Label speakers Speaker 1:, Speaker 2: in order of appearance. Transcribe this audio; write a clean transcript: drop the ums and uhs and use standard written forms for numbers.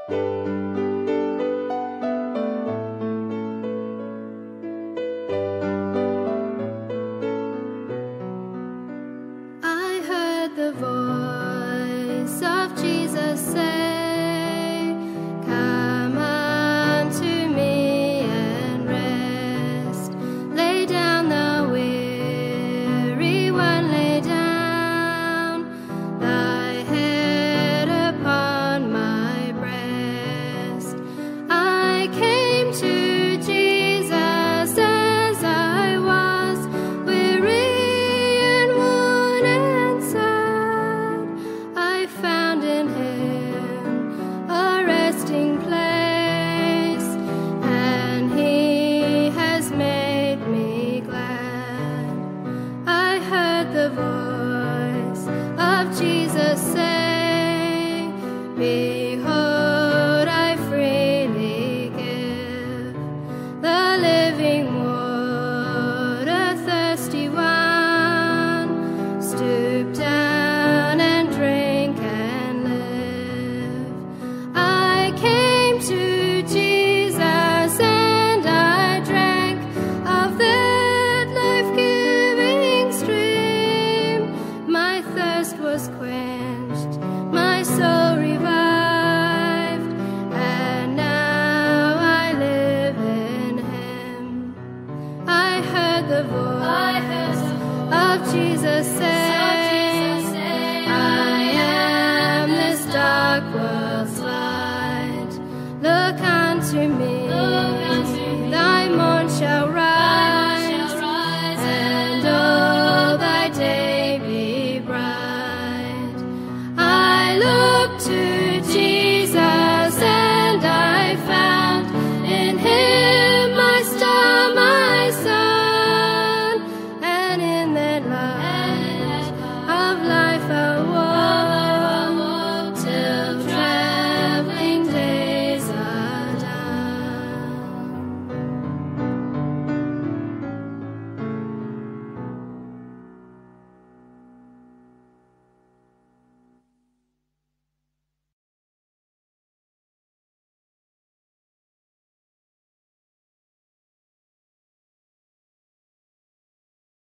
Speaker 1: I heard the voice of Jesus say, "Come unto me and rest. Lay down the weary one, lay down thy head upon my breast." I came to Jesus as I was, weary and worn and sad. I found in him a resting place, and he has made me glad. I heard the voice of Jesus say, "Behold, I freely give the living water, thirsty one. Stoop down and drink and live." I came to Jesus and I drank of that life-giving stream. My thirst was quenched